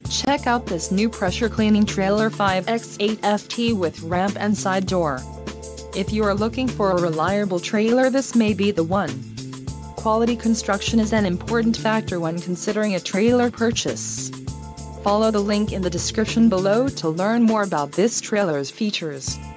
Check out this new pressure cleaning trailer 5x8ft with ramp and side door. If you are looking for a reliable trailer, this may be the one. Quality construction is an important factor when considering a trailer purchase. Follow the link in the description below to learn more about this trailer's features.